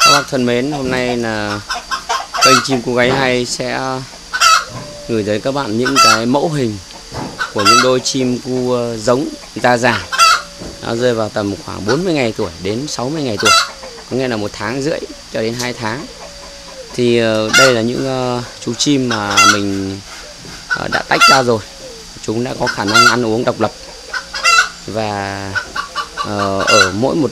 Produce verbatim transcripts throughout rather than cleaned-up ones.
Các bác thân mến, hôm nay là kênh Chim Cu Gáy Hay sẽ gửi tới các bạn những cái mẫu hình của những đôi chim cu giống da dài. Nó rơi vào tầm khoảng bốn mươi ngày tuổi đến sáu mươi ngày tuổi, có nghĩa là một tháng rưỡi cho đến hai tháng. Thì đây là những chú chim mà mình đã tách ra rồi. Chúng đã có khả năng ăn uống độc lập, và ở mỗi một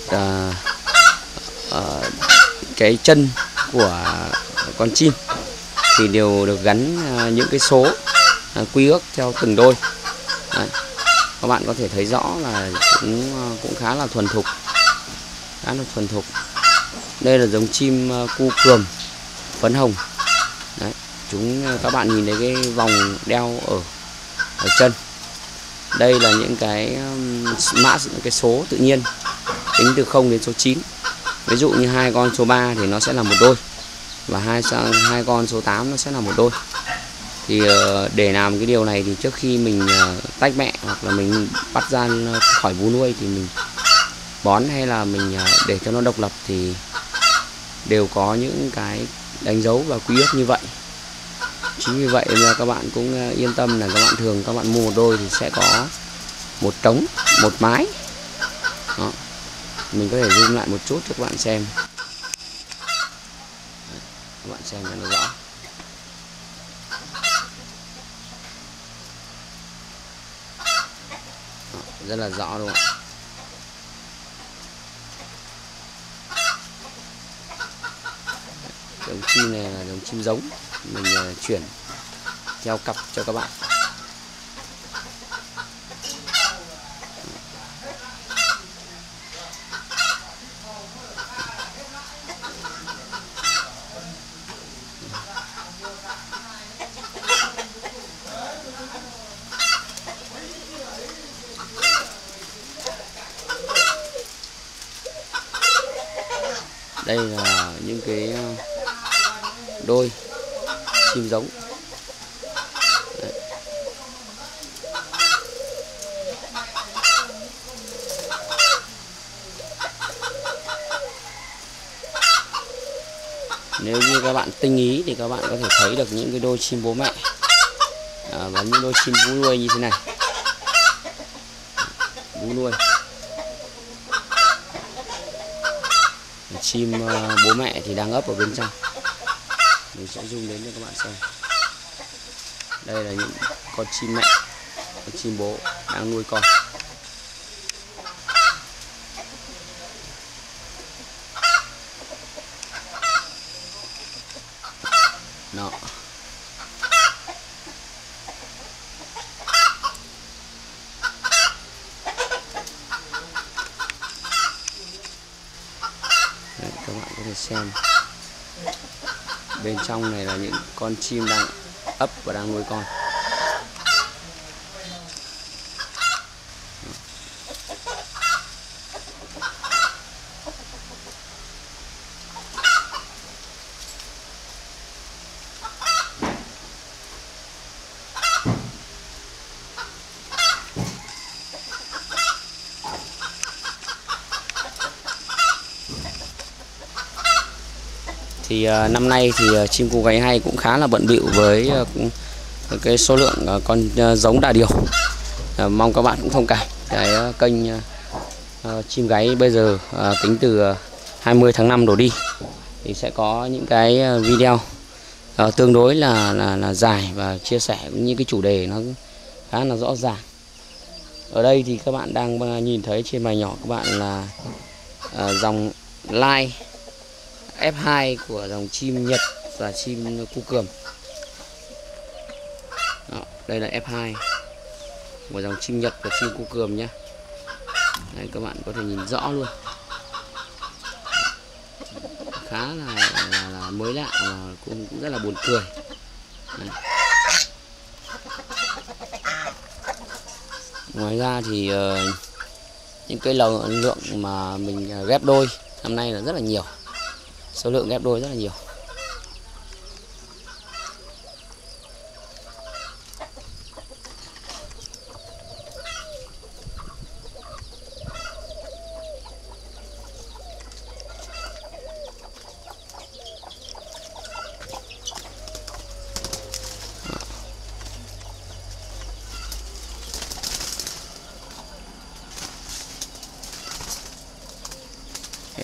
cái chân của con chim thì đều được gắn những cái số quy ước theo từng đôi. Đấy. Các bạn có thể thấy rõ là chúng cũng khá là thuần thục, khá là thuần thục. Đây là giống chim cu cườm phấn hồng. Đấy. Chúng các bạn nhìn thấy cái vòng đeo ở ở chân. Đây là những cái mã cái số tự nhiên tính từ không đến số chín. Ví dụ như hai con số ba thì nó sẽ là một đôi, và hai hai con số tám nó sẽ là một đôi. Thì để làm cái điều này thì trước khi mình tách mẹ hoặc là mình bắt ra khỏi vú nuôi thì mình bón hay là mình để cho nó độc lập thì đều có những cái đánh dấu và quy ước như vậy. Chính vì vậy là các bạn cũng yên tâm là các bạn thường các bạn mua một đôi thì sẽ có một trống, một mái. Đó. Mình có thể zoom lại một chút cho các bạn xem. Đấy, các bạn xem cho nó rõ. Đó, rất là rõ đúng không ạ? Giống chim này là giống chim giống, mình chuyển theo cặp cho các bạn. Đây là những cái đôi chim giống. Đấy. Nếu như các bạn tinh ý thì các bạn có thể thấy được những cái đôi chim bố mẹ à, và những đôi chim vú nuôi như thế này. Vú nuôi. Chim bố mẹ thì đang ấp ở bên trong. Mình sẽ zoom đến cho các bạn xem. Đây là những con chim mẹ, con chim bố đang nuôi con. Đó. Đấy, các bạn có thể xem. Bên trong này là những con chim đang ấp và đang nuôi con. Thì uh, năm nay thì uh, Chim Cu Gáy Hay cũng khá là bận bịu với uh, cái số lượng uh, con uh, giống đà điểu. Uh, mong các bạn cũng thông cảm. Cái uh, kênh uh, uh, chim gáy bây giờ uh, tính từ uh, hai mươi tháng năm đổ đi thì sẽ có những cái uh, video uh, tương đối là, là là dài và chia sẻ những cái chủ đề nó khá là rõ ràng. Ở đây thì các bạn đang uh, nhìn thấy trên màn nhỏ các bạn là uh, dòng lai ép hai của dòng chim Nhật và chim cu cườm. Đó, đây là ép hai của dòng chim Nhật và chim cu cườm nhé. Đây, các bạn có thể nhìn rõ luôn. Khá là, là, là mới lạ và cũng, cũng rất là buồn cười. Đấy. Ngoài ra thì uh, những cái lượng mà mình ghép đôi năm nay là rất là nhiều. Số lượng ghép đôi rất là nhiều.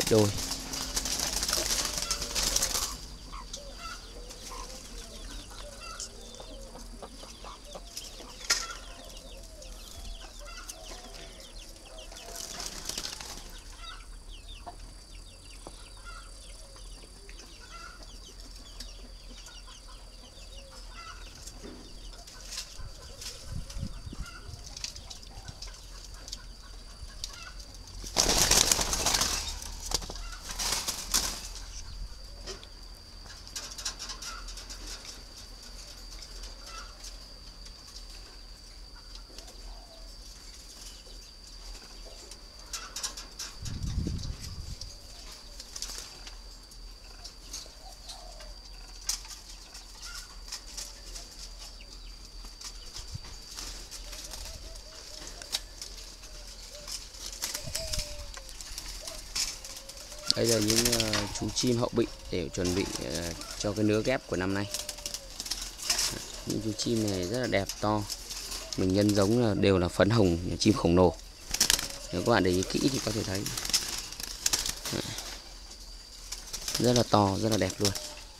tách đôi. Đây là những uh, chú chim hậu bị để chuẩn bị uh, cho cái nứa ghép của năm nay. Những chú chim này rất là đẹp, to. Mình nhân giống là đều là phấn hồng chim khổng lồ. Nếu các bạn để ý kỹ thì có thể thấy rất là to, rất là đẹp luôn.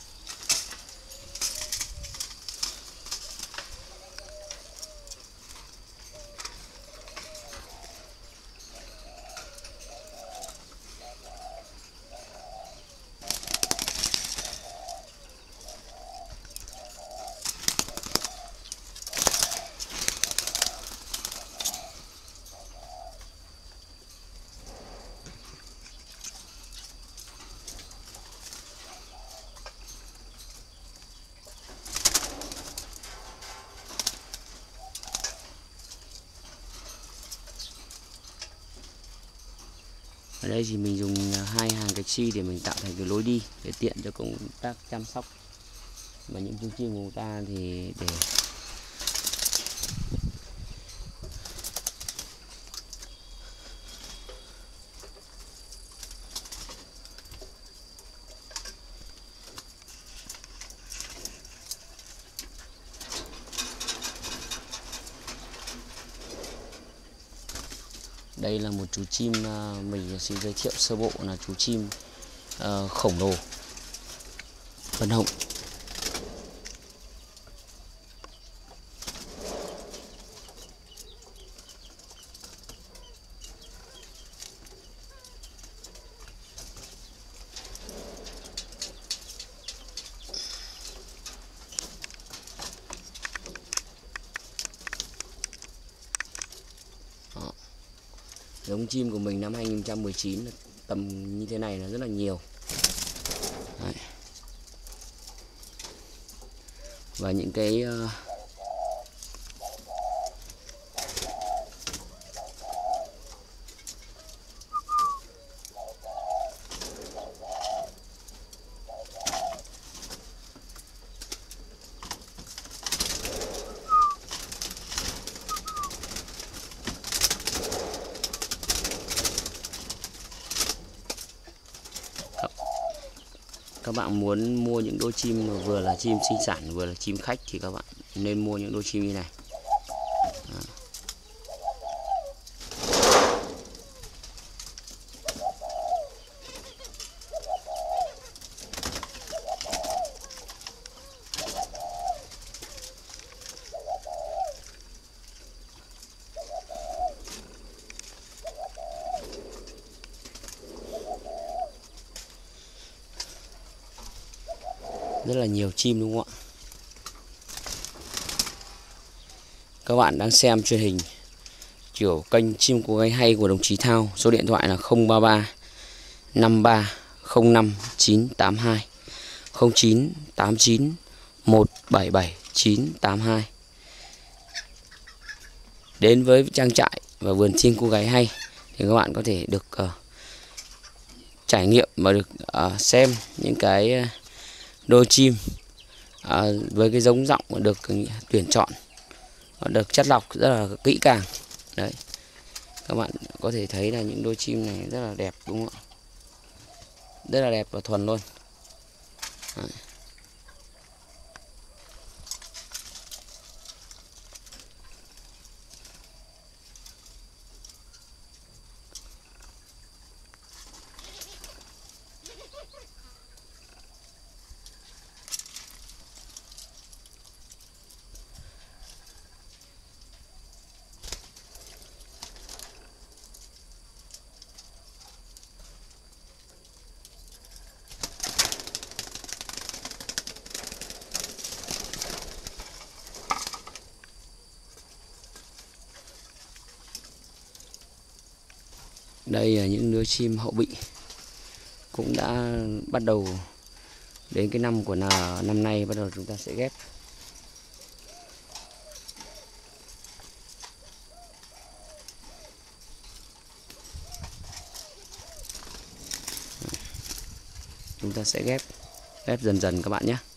Ở đây thì mình dùng hai hàng gạch xi để mình tạo thành cái lối đi để tiện cho công tác chăm sóc. Và những chú chim của chúng ta thì để đây là một chú chim mình xin giới thiệu sơ bộ là chú chim uh, khổng lồ phấn hồng. Giống chim của mình năm hai nghìn không trăm mười chín tầm như thế này là rất là nhiều. Đấy. Và những cái uh, các bạn muốn mua những đôi chim vừa là chim sinh sản vừa là chim khách thì các bạn nên mua những đôi chim như này. Đó. Rất là nhiều chim đúng không ạ? Các bạn đang xem truyền hình kiểu kênh Chim Cô Gáy Hay của đồng chí Thao. Số điện thoại là không ba ba năm ba không năm chín tám hai, không chín tám chín một bảy bảy chín tám hai. Đến với trang trại và vườn Chim Cô Gáy Hay thì các bạn có thể được uh, trải nghiệm và được uh, xem những cái uh, đôi chim à, với cái giống giọng được tuyển chọn, được chất lọc rất là kỹ càng. Đấy, các bạn có thể thấy là những đôi chim này rất là đẹp đúng không ạ? Rất là đẹp và thuần luôn. Đấy. Đây là những lứa chim hậu bị cũng đã bắt đầu đến cái năm của nào năm nay bắt đầu chúng ta sẽ ghép. Chúng ta sẽ ghép ghép dần dần các bạn nhé.